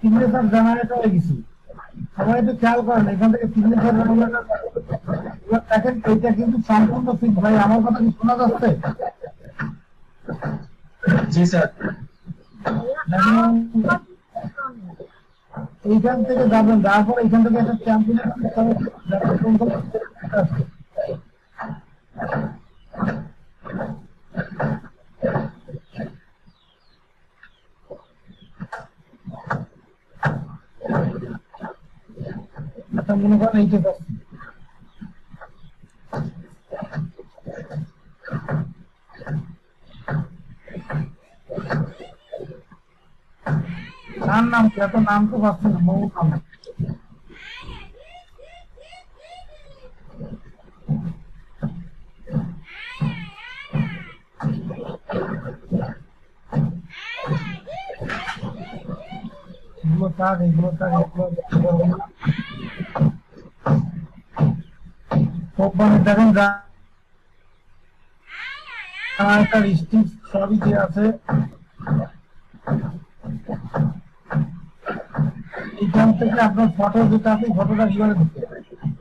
Signature generator হয়ে গেছি। সবাই একটু খেয়াল করেন, এখান থেকে সিগনেচার জেনারেটর দেখেন, এটা কিন্তু সম্পূর্ণ ফিট। ভাই আমার কথা কি শোনা যাচ্ছে? জি স্যার। এইখান থেকে যাবেন, যাওয়ার পর এইখান থেকে একটা চ্যাম্পিয়ন আচ্ছা, মনে করেন এইটা করছি। তার নাম কি? এত নাম তো পাচ্ছি না, মৌ নাম। এগুলো কাজ, এগুলো কাজ, কোম্পানি দেখেন তার স্টিক সবই যে আছে। এইখান থেকে আপনার ফটো যেটা আছে, ফটোটা কিভাবে দিতে হবে?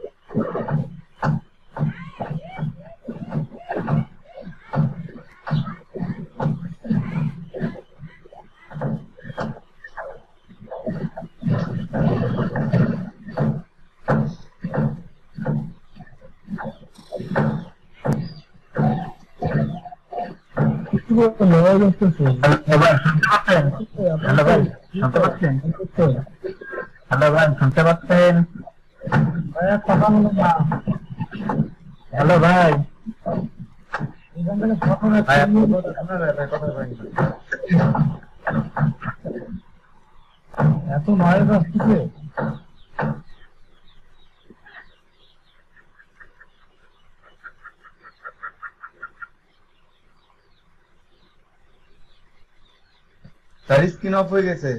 হ্যালো ভাই, শুনতে পাচ্ছেন? হ্যালো ভাই, শুনতে পাচ্ছেন? ভাইয়া কথা বলো না। হ্যালো ভাই, এখান থেকে ফটো এত নয়েজ আসতেছে। তার স্ক্রিন অফ হয়ে গেছে।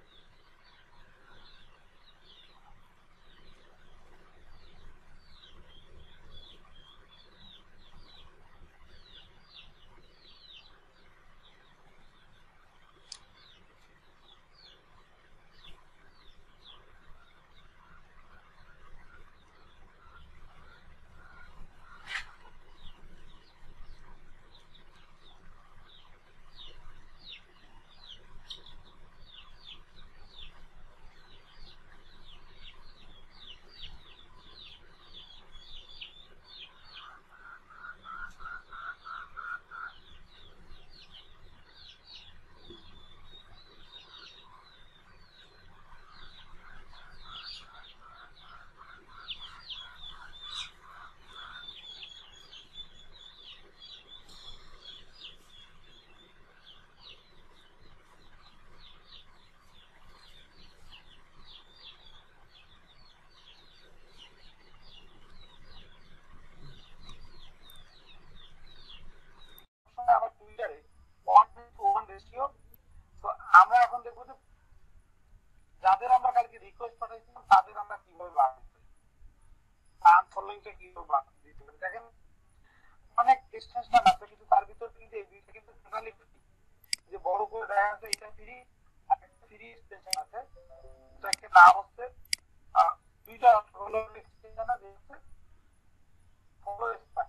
আমার টুইটারে 1:1 রেশিও। তো আমরা এখন দেখবো যে যাদের আমরা কালকে রিকোয়েস্ট পাঠাইছিলাম তাদের আমরা কিভাবে বাড়াতে পারি, আনফলোইংটা কিভাবে বাড়াতে দিতে পারি। দেখেন অনেক এক্সটেনশন আছে, কিন্তু তার ভিতরে কিন্তু এই দুইটা কিন্তু টোটালি ফ্রি। যে বড় করে দেখা যাচ্ছে এটা ফ্রি, আর একটা ফ্রি এক্সটেনশন আছে, এটাকে নাম হচ্ছে দুইটা হলো এক্সটেনশন আছে হচ্ছে ফলো স্পাই।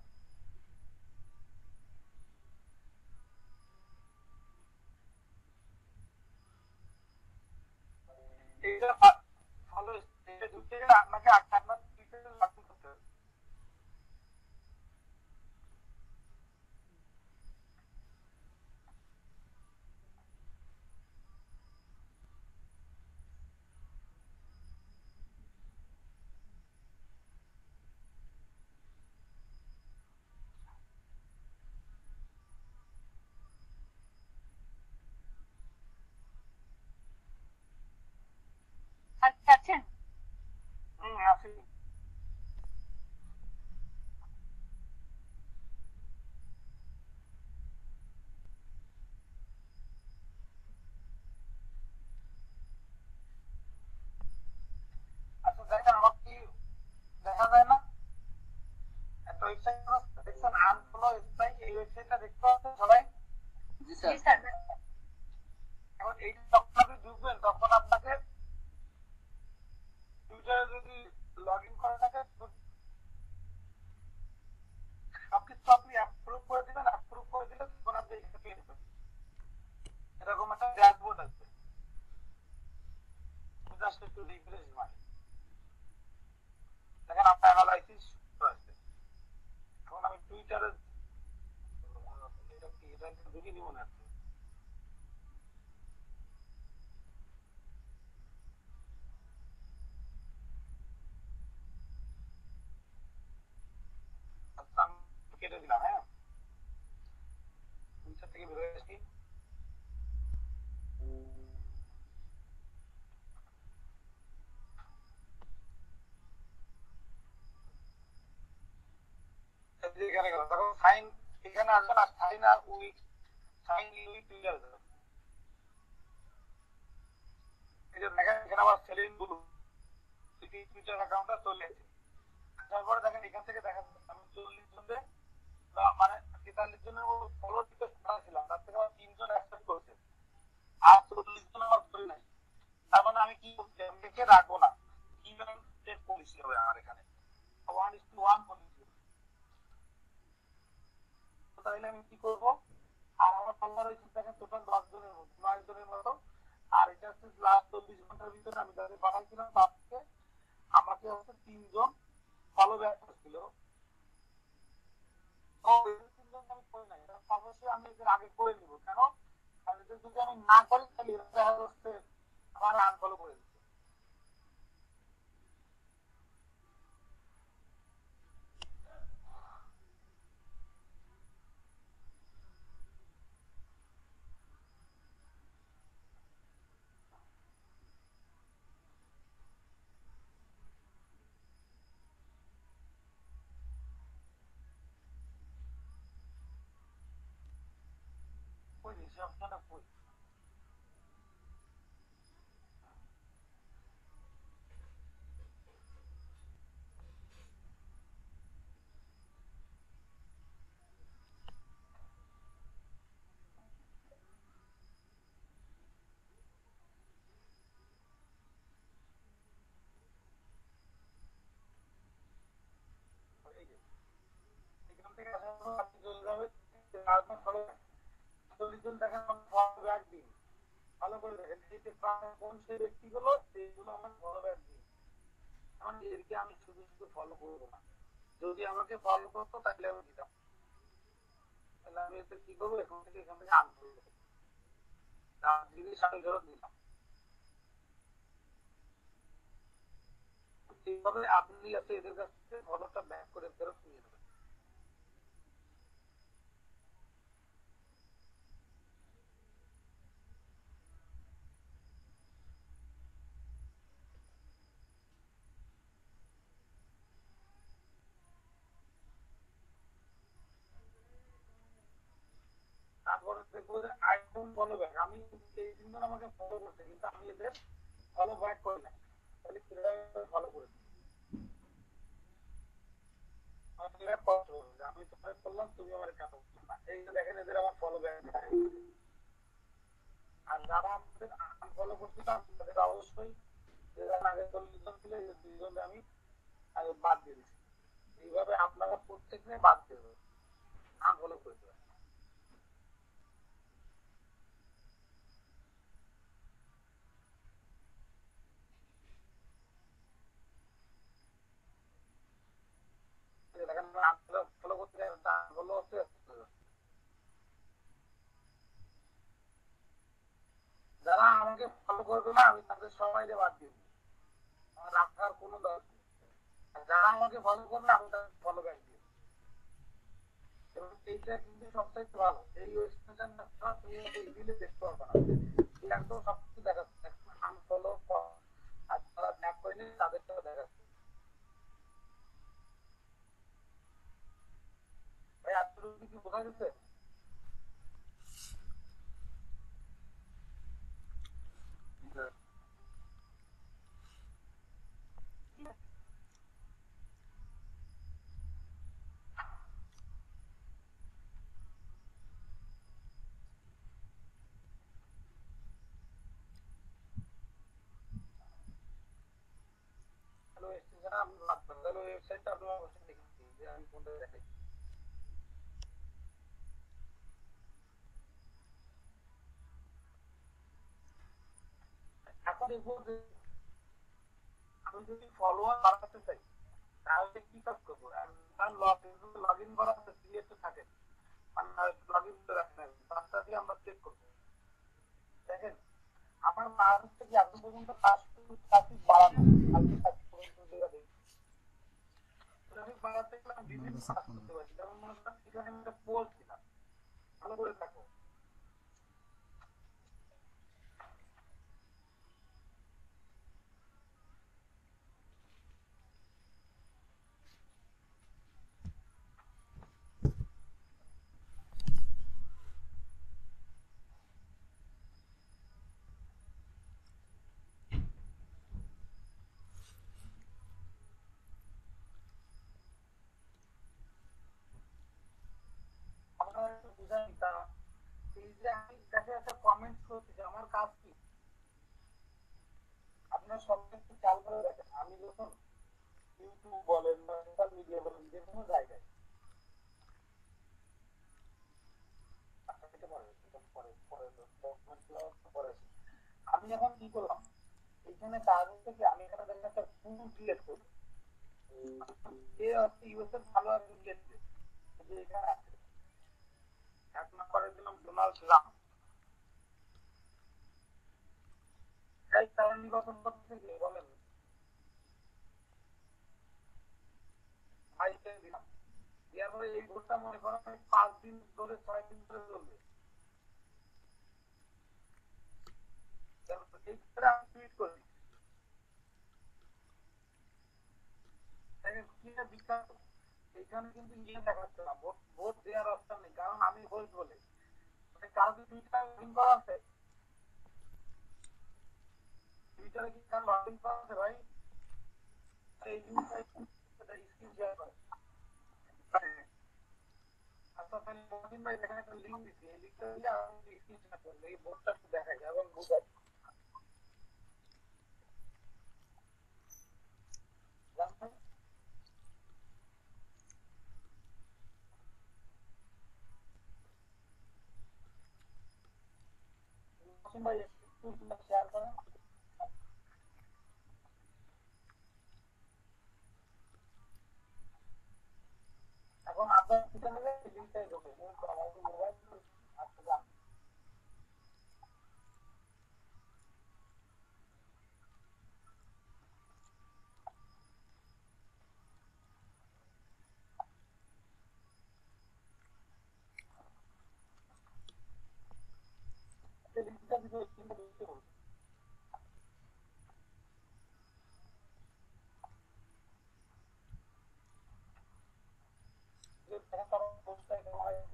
এইটা ফলো এটা ঢুকে আপনাকে আপনার টুইটারে লাগু করতে হবে। আছেন? আছে। আচ্ছা দেখেন, আমার কি দেখা যায় না? একটা ওয়েবসাইট দেখছেন আনফলো স্পাই, এই ওয়েবসাইটটা দেখতে পাচ্ছেন সবাই? জি স্যার। এখন এই যখন আপনি ঢুকবেন তখন আপনাকে লগ ইন করা থাকে সবকিছু আপনি অ্যাপ্রুভ করে দিবেন, অ্যাপ্রুভ করে দিলে তখন আপনি এখানে পেয়ে যাবেন। এরকম একটা ড্যাশবোর্ড আছে, জাস্ট একটু রিফ্রেশ মারি, দেখেন আপনার অ্যানালাইসিস আছে। এখন আমি টুইটারে এটা কি এটা ঢুকিয়ে দিব না, আমি কেটে দিলাম। হ্যাঁ, টুইটার থেকে বের হয়ে আসি। এখানে গেল, তখন সাইন এখানে আসবেন, আর সাইন আর উইক, সাইন উইক টুইটার যাবেন। এই যে দেখেন এখানে আমার সেলিং ব্লু টুইটার অ্যাকাউন্টটা চলে এসেছে। তারপরে দেখেন এখান থেকে দেখা যাচ্ছে আমি 40 জনের মানে 43 জনের ফলো রিকোয়েস্ট করেছিলাম, তার থেকে আমার 3 জন অ্যাকসেপ্ট করেছে, আর 40 জন আমার করে নাই। তার মানে আমি কি করছি, আমি লিখে রাখবো না, ইভেন টেক পলিসি হবে আমার এখানে 1:1 পলিসি। তাহলে আমি কি করবো, আর আমার ফলোয়ার হয়েছে দেখেন টোটাল 10 জনের মতো, 9 জনের মতো। আর এটা হচ্ছে লাস্ট 24 ঘন্টার ভিতরে আমি যাদের পাঠাইছিলাম তার থেকে আমাকে হচ্ছে 3 জন ফলো ব্যাক করছিল। আমি করি নাই, অবশ্যই আমি এদের আগে করে নিব। কেন, কারণ এটা যদি আমি না করি তাহলে এরা দেখা যাচ্ছে আমার আনফলো করে দিচ্ছে। কই দিয়েছি অপশনটা কই, এখান থেকে আসার পর আপনি চলে যাবেন ফলো 40 জন দেখেন ফলো ব্যাক দিন, ভালো করে দেখেন এই যে কোন সেই ব্যক্তিগুলো সেইগুলো আমার ফলো ব্যাক দিন। এখন এদেরকে আমি শুধু শুধু ফলো করবো না, যদি আমাকে ফলো করতো তাহলে আমি দিতাম। তাহলে আমি এতে কি করবো, এখান থেকে আনফলো করবো, তার জিনিস আমি ফেরত দিলাম। এইভাবে আপনি আছে এদের কাছ থেকে ফলোটা ব্যাক করে ফেরত নিয়ে নেবেন। তারপরে দেখবো যে আইফোন ফলো ব্যাক, আমি এই 3 জন আমাকে ফলো করছে কিন্তু আমি এদের ফলো ব্যাক করি না, তাহলে কিভাবে ফলো করে আমি তোমাকে বললাম তুমি আমার কেন করছো না, এই যে দেখেন এদের আমার ফলো ব্যাক। আর যারা আমাদের আনফলো করছে তাদের অবশ্যই যারা আগে 40 জন ছিল এই 2 জন আমি আগে বাদ দিয়ে দিচ্ছি। এইভাবে আপনারা প্রত্যেককে বাদ দেবেন, আনফলো করে দেবেন। দেখেন ফলো করতে ফলো হচ্ছে, যারা আমাকে ফলো করবে না আমি তাদের সবাইকে বাদ দিব, আমার রাখার কোনো দরকার নেই। আর যারা আমাকে ফলো করবে আমি তাদের ফলো ব্যাক দিব। এবং এইটা কিন্তু সবচাইতে ভালো, এই ওয়েবসাইটটা তুমি ইজিলি দেখতে পারবে না, একদম সবকিছু দেখাচ্ছে, আনফলো আর যারা ব্যাক করেনি তাদেরটাও দেখাচ্ছে। ভাই এতটুকু কি বোঝা গেছে? হ্যালো এসেছে না? আপনি ভাববেন তাহলে ওয়েবসাইটটা আপনি অবশ্যই দেখেছি যে আমি কোনটা দেখাই। এখন দেখবো যে আমি যদি ফলোয়ার বাড়াতে চাই তাহলে কি কাজ করবো? কারণ লগ ইন করা সিলেক্ট থাকে, মানে লগ ইন করে রাখতে হবে, রাস্তা দিয়ে আমরা চেক করবো। দেখেন আমার কাজ হচ্ছে কি এখন পর্যন্ত ট্রাফিক বাড়ানো, আজকে ট্রাফিক পর্যন্ত যেটা দেখি ট্রাফিক বাড়াতে গেলে আমি বিভিন্ন কাজ করতে পারি। যেমন মনে করেন এখানে আমি একটা পোস্ট দিলাম, ভালো করে দেখো। আমরা একটু বুঝাই তা এই যে আমি দেখে একটা কমেন্ট করছি যে আমার কাজ কি, আপনার সবাই একটু খেয়াল করে দেখেন। আমি যখন ইউটিউব বলেন বা সোশ্যাল মিডিয়া বলেন যে কোনো জায়গায় আমি এখন কি করলাম, এখানে কাজ হচ্ছে কি আমি এখানে দেখেন একটা ফুল ক্রিয়েট করি, যে হচ্ছে ইউএসএর ভালো একটা ক্রিয়েট যে এখানে আছে। এক নম্বরে দিলাম ডোনাল্ড ট্রাম্প, এই তারা নির্বাচন করতে গিয়ে বলেন ভাইকে দিলাম, দেওয়ার পরে এই ভোটটা মনে করেন 5 দিন ধরে 6 দিন ধরে চলবে। এই ক্ষেত্রে আমি টুইট করি, দেখেন কি না বিখ্যাত, এখানে কিন্তু ইয়ে দেখাচ্ছে না, ভোট ভোট দেওয়ার অপশন নেই, কারণ আমি ভোট বলে মানে কারো কি টুইটার লগ ইন করা আছে? টুইটারে কি কার লগ ইন করা আছে ভাই? এই স্ক্রিন শেয়ার করে। আচ্ছা তাহলে মহিন ভাই এখানে একটা লিঙ্ক দিচ্ছি, এই লিঙ্কটা দিলে আমি স্ক্রিন শেয়ার করবো, এই ভোটটা একটু দেখাই এবং বুঝাই। জানেন মহিন ভাই একটু শেয়ার করেন। এখন আপনার টুইটারে এই লিঙ্কটাই ঢোকে, কিন্তু আমাদের মোবাইল আচ্ছা যান। এই লিঙ্কটা দিতে স্ক্রিনে ঢুকতে বলছে। এখন কারণ পোস্টটা এখানে হয়েছে।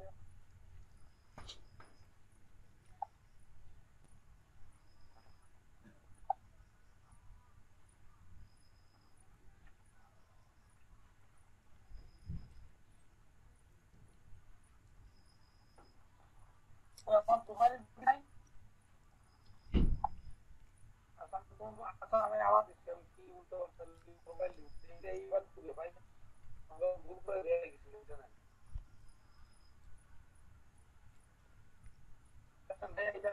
তো এখন তোমার নাই, আচ্ছা আমি আবার দিচ্ছি, আমি কি উল্টো মোবাইল দিচ্ছি এটা এইবার খুলে ভাই, আমরা ভুল করে রেখে গেছি জানেন। এটা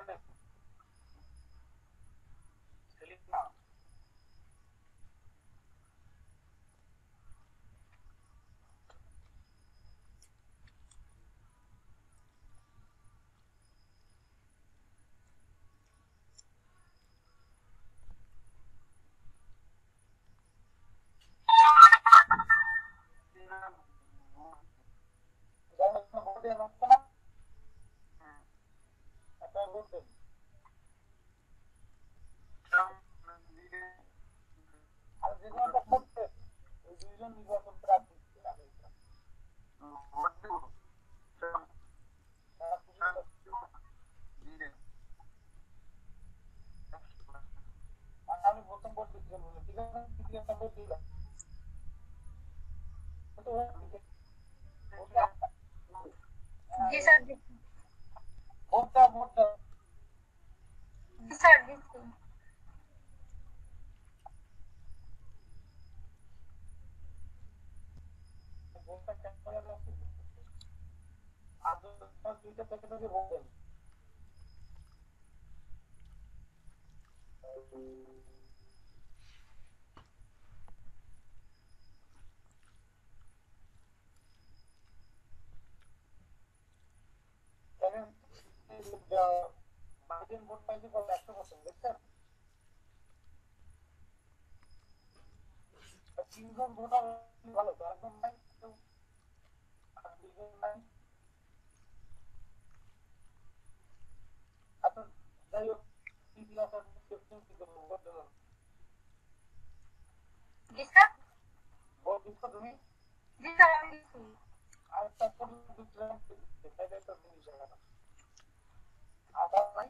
সেলিম না ভোট দেওয়া যাচ্ছে না, আপনার ভোট দেন। আর যে কোনো একটা করতে ওই দুইজন নির্বাচন প্রার্থী ভোট দেবো, তারা খুশি আমি প্রথম ভোট দিচ্ছি বলে ঠিক আছে, তৃতীয় একটা ভোট দিলাম জি স্যার দিচ্ছি। ভোটটা ভোটটা জি স্যার দিচ্ছি। ভোটটা কেন যাচ্ছে আর দুইটা থেকে যদি ভোট দেন মার্জিন ভোট পাইছে কত 100% দেখছেন তিনজন ভোটার ভালো তো একদম নাই আর দুইজন নাই আচ্ছা যাই হোক জি স্যার ভোট দিচ্ছ তুমি জি স্যার আমি দিচ্ছি আর তারপর আবার নাই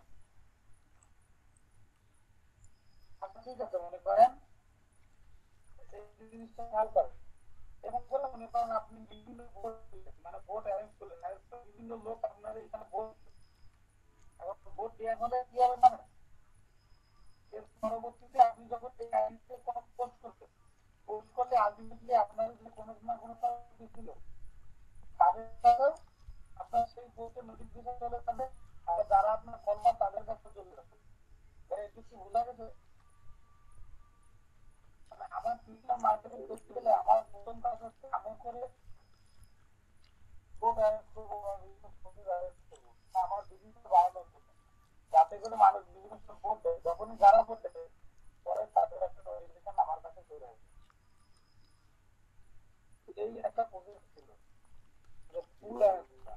আচ্ছা ঠিক আছে মনে করেন এই জিনিসটা খেয়াল করেন এবং করে মনে করেন আপনি বিভিন্ন ভোট মানে ভোট অ্যারেঞ্জ করলেন বিভিন্ন লোক আপনার এখানে ভোট এখন ভোট দেওয়া হলে কি হবে মানে এর পরবর্তীতে আপনি যখন এই আইনকে কোনো পোস্ট করবেন পোস্ট করলে আলটিমেটলি আপনার যে কোনো না কোনো ছিল তাদের কাছেও আপনার সেই পোস্টের নোটিফিকেশন চলে যাবে আর যারা আপনার ফলোয়ার তাদের কাছে চলে যাবে একটু কি বোঝা গেছে আমার টুইটার মার্কেটিং করতে গেলে আমার প্রথম কাজ হচ্ছে আমি করে ভোট অ্যারেঞ্জ করবো আমার বিভিন্ন বাড়ানোর জন্য যাতে করে মানুষ বিভিন্ন সময় ভোট দেয় যখনই যারা ভোট দেবে পরে তাদের একটা নোটিফিকেশন আমার কাছে চলে আসবে এই একটা প্রসেস ছিল ফুল অ্যারেঞ্জটা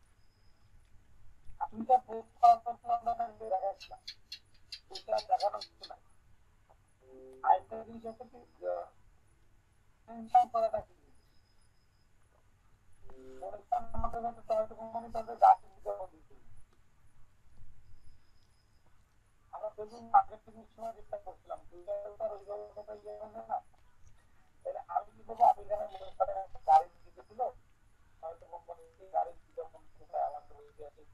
আপনি তো পোস্ট করার পর আমরা দেখাচ্ছিলাম ওইটা দেখানোর কিছু নাই আরেকটা জিনিস হচ্ছে কি টেনশন করাটা কি আমাদের হয়তো টয়টা কোম্পানি তাদের গাড়ি বিতরণ দিচ্ছে আমরা দেখুন মার্কেটিং সময় চেষ্টা করছিলাম টুইটার ওইভাবে কথা ইয়ে হবে না তাহলে আমি কি করবো আমি এখানে মনে করেন একটা গাড়ি দিতে ছিল হয়তো কোম্পানি গাড়ি বিতরণ কোথায় আমার তো ওই আছে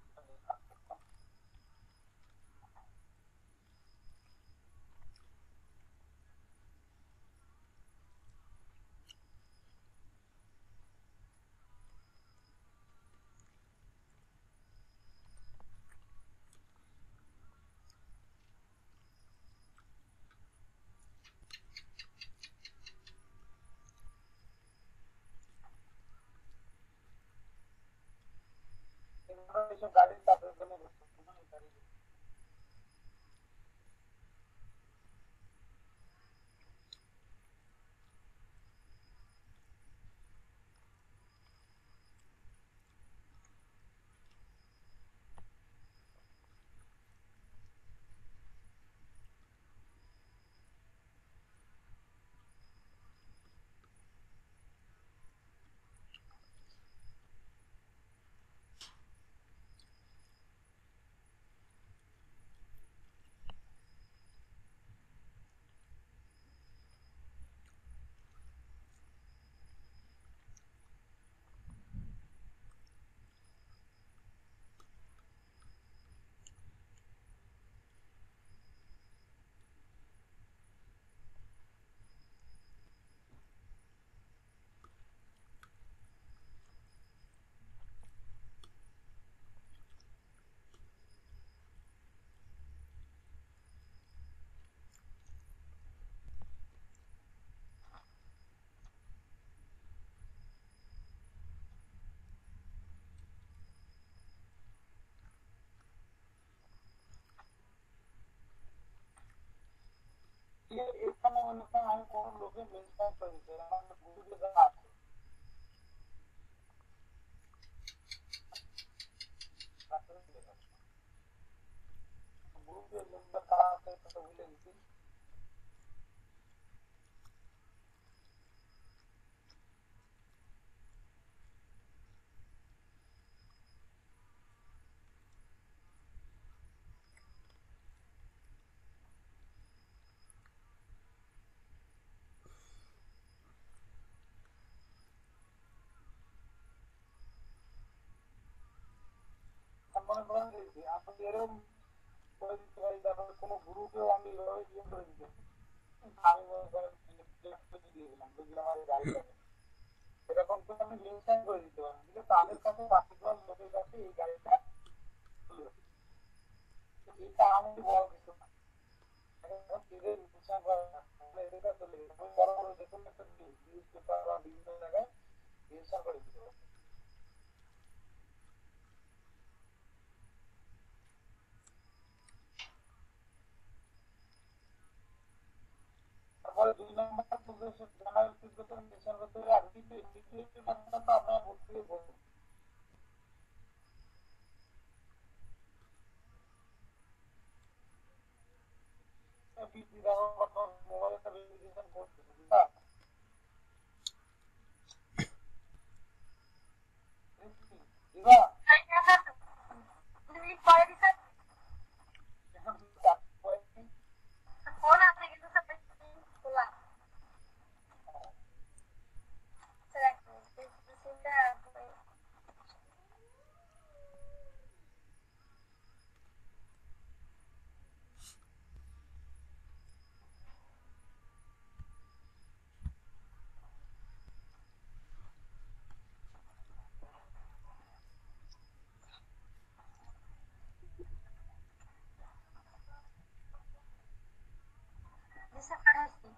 এইসব গাড়ির তাদের জন্য গাড়ি এখানে মনে করেন আমি কোনো লোকের মেনশন করে দিচ্ছি আমার গ্রুপে যারা আছে গ্রুপের মেম্বার তারা আছে সেটা ভুলে গেছি মনে করেন আপনি এরকম করে দিতে পারি তারপরে কোনো গ্রুপেও আমি এভাবে ইয়ে করে দিতে আমি মনে করেন দিয়ে দিলাম বুঝলাম আমার গাড়ি এরকম করে আমি লিঙ্ক সেন্ড করে দিতে পারি, কিন্তু তাদের কাছে পার্টিকুলার লোকের কাছে এই গাড়িটা চলে যাবে। এটা আমি বড় কিছু না, এখন এদের লিঙ্ক সেন্ড করা এদের কাছে চলে গেছে, আমি বড় বড় যে কোনো একটা নিউজ পেপার বা বিভিন্ন জায়গায় লিঙ্ক সেন্ড করে দিতে পারি। তারপরে 2 নম্বর পজিশন জেনারেল ফিজিক্যাল মিশন করতে হবে, আর ডিক্লেয়ারের মাধ্যমে তো আপনারা বলতে বলুন পিপি দাও বর্তমান মোবাইলটা ভেরিফিকেশন করতেছে না, দিবা পরে দিতে এখন তারপরে ফোন আছে কিন্তু সব খোলা সিমটা দিশা পাঠাচ্ছি।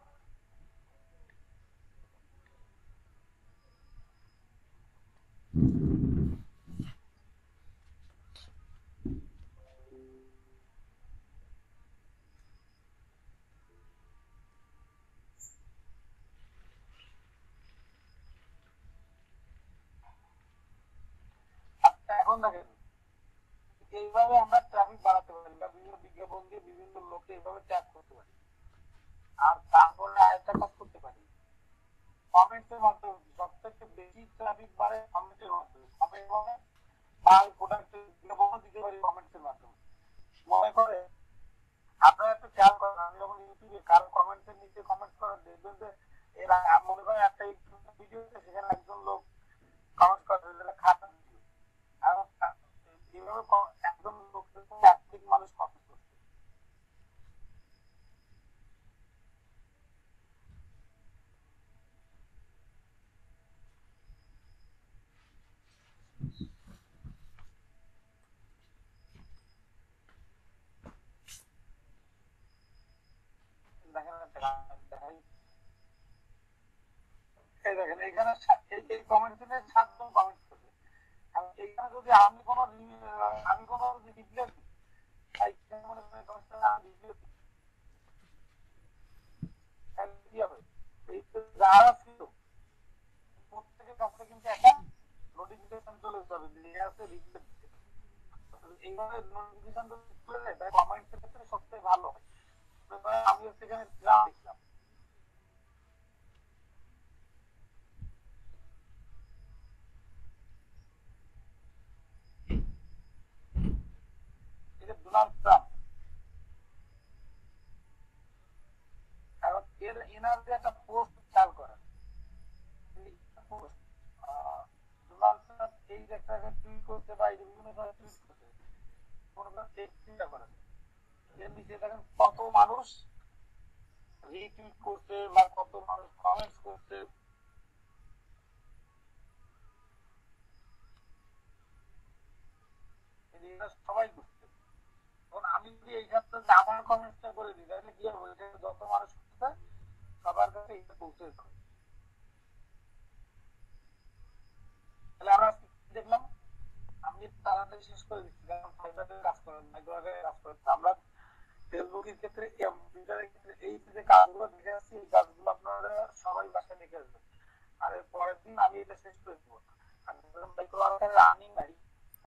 আচ্ছা এখন দেখেন এইভাবে আমরা ট্রাফিক বাড়াতে পারি বা বিভিন্ন বিজ্ঞাপন দিয়ে বিভিন্ন লোককে এইভাবে ট্যাগ করতে পারি। আর তারপরে আরেকটা কাজ করতে পারি, কমেন্টের মাধ্যমে সবথেকে বেশি ট্রাফিক বাড়ে কমেন্টের মাধ্যমে, কমেন্ট মানে মাল প্রোডাক্টের বিজ্ঞাপনও দিতে পারি কমেন্টের মাধ্যমে। মনে করে আপনারা একটু খেয়াল করেন, আমি যখন ইউটিউবে কারো কমেন্টের নিচে কমেন্ট করেন দেখবেন যে এরা মনে করেন একটা ভিডিও সেখানে একজন লোক কমেন্ট করে যেটা খারাপ ভিডিও, আর এইভাবে একজন লোক একাধিক মানুষ কমেন্ট করছে। দেখেন দেখাই, এই দেখেন এখানে এই কমেন্টে 7 জন কমেন্ট করছে। এইখানে যদি আমি কোনো রিপ্লাই দিই, তাই মনে করেন কমেন্টটা আমি রিপ্লাই দিই, তাহলে কি হবে, এই যারা ছিল প্রত্যেকের কাছে কিন্তু একটা নোটিফিকেশন চলে যাবে যে এ আছে রিপ্লাই দিতে। এইভাবে নোটিফিকেশন চলে যায়, তাই কমেন্টের ক্ষেত্রে সবচেয়ে ভালো হয়। আমি সেখানে দেখলাম এটা ডোনাল্ড ট্রাম্প, এখন এনার যে একটা পোস্ট খেয়াল করেন, পোস্ট ডোনাল্ড ট্রাম্প এই যে একটা টুইট করতে বা এই যে বিভিন্ন সময় টুইট করতে কোনো চিন্তা করেন, এর নিচে দেখেন কত মানুষ রিটুইট করছে বা কত মানুষ কমেন্টস করছে। সবাই করছে। এখন আমি যদি এইখান থেকে আমার কমেন্টসটা করে দিই তাহলে কি হবে, যত মানুষ করছে সবার কাছে এটা পৌঁছে যাবে। তাহলে আমরা দেখলাম, আমি তাড়াতাড়ি শেষ করে দিচ্ছি কারণ কাজ করেন কাজ করেন আমরা ফেসবুকের ক্ষেত্রে টুইটারের ক্ষেত্রে এই যে কাজগুলো দেখে আসছি